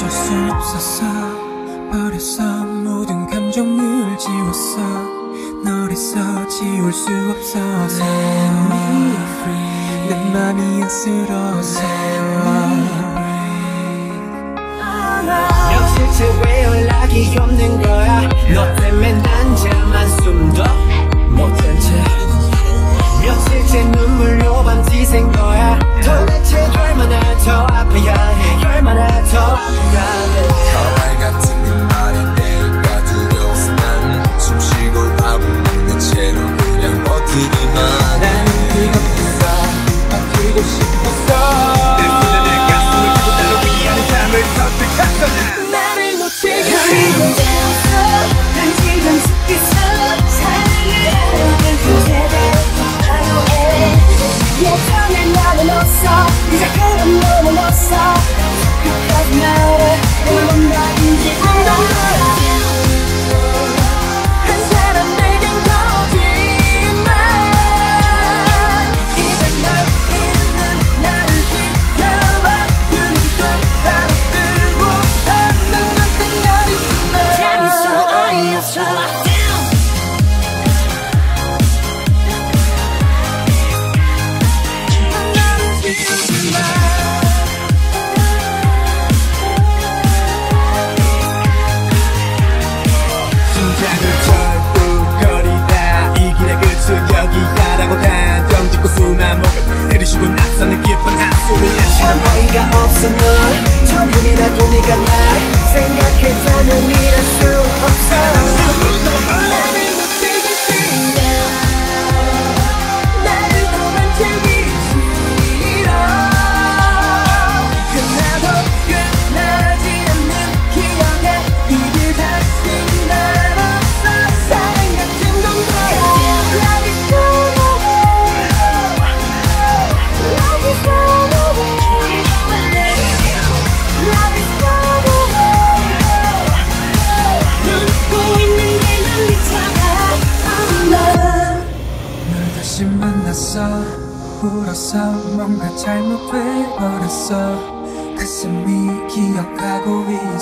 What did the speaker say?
어쩔 수 없었어. 버렸어. 모든 감정을 지웠어. 너래서 지울 수 없어서 Let me free. 내 맘이 안쓰러워서 며칠째 왜 연락이 없는 거야. 너 때문에 난 잠만 숨도 못한 채 며칠째 눈물로 밤새생 거야. 도대체 얼마나 더 아파야 해. 얼마나 더 아파야 해. 하와이 같은 네 말이 될까 두려워서 난 숨쉬고 밥을 먹는 채로 그냥 버티기만 해. 나는 뜨겁겠어. 버티고 싶었어. 내 손에 내 가슴을 두고 나를 위한 삶을 선택했어. 나를 놓치기 힘들었어. 난 지금 죽겠어. 사랑을 하려는 그대를 바로해. 예전에 나는 없어. 이제 그건 너는 없어. 끝까지 나를 원한다든지 알아. 한 사람 내겐 거짓말. 이제 널 잃는 나를 지켜봐. 그리고 바로 뜨고 없는 것들 날 있으면 재밌어 어이없어. 여기야라고 단정 짓고 숨만 먹여 내리쉬고 나서는 깊은 한숨을 참 어이가 없어. 널 조금이라도 네가 날 생각했다면 이럴 수 없어. 나를 놓치기 싫어. 나를 도망치기 싫어. 끝나도 끝나지 않는 기억에 이제 다시 날 없어. 사랑 같은 건 뭐야. Love is gone away. Love is gone away. Love is gone away. 웃고 있는 게 난 미쳐가. 널 다시 만났어. 울었어. 뭔가 잘못돼 버렸어. 가슴이 기억하고 있어.